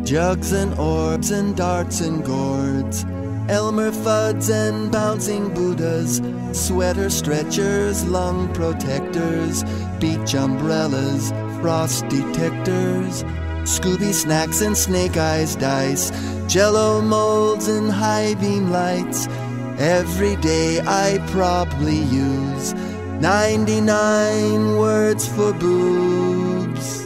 Jugs and orbs and darts and gourds, Elmer Fuds and bouncing Buddhas, sweater stretchers, lung protectors, beach umbrellas, frost detectors, Scooby snacks and snake eyes dice, Jello molds and high beam lights. Every day I probably use 99 words for boobs.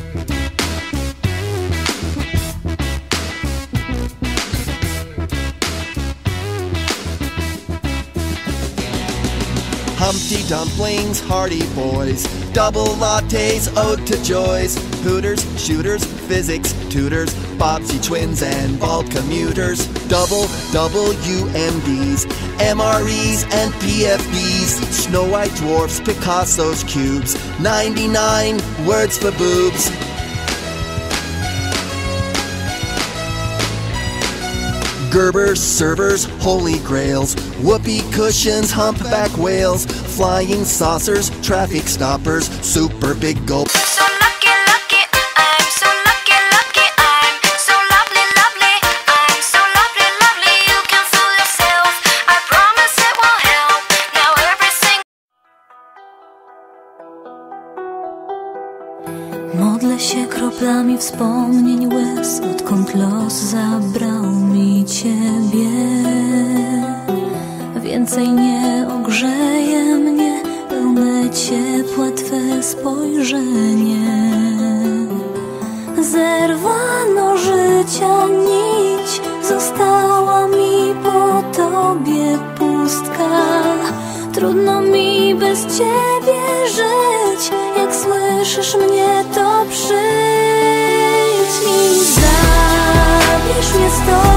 Humpty Dumplings, Hardy Boys, double lattes, ode to joys, Hooters, shooters, physics tutors, Bobbsey twins and bald commuters, double WMDs, MREs and PFBs, Snow White dwarfs, Picasso's cubes, 99 words for boobs. Gerber servers, holy grails, whoopee cushions, humpback whales, flying saucers, traffic stoppers, super big gulp. So lucky, lucky, I'm so lucky, lucky, I'm so lovely, lovely, I'm so lovely, lovely. You can fool yourself, I promise it will help. Now everything. Modlę się kroplami wspomnień łez, odkąd los zabrał mi Ciebie. Więcej nie ogrzeje mnie pełne ciepła Twe spojrzenie. Zerwano życia nić, została mi po Tobie pustka. Trudno mi bez Ciebie żyć, jak słyszysz mnie, to przyjdź i zabierz mnie stąd.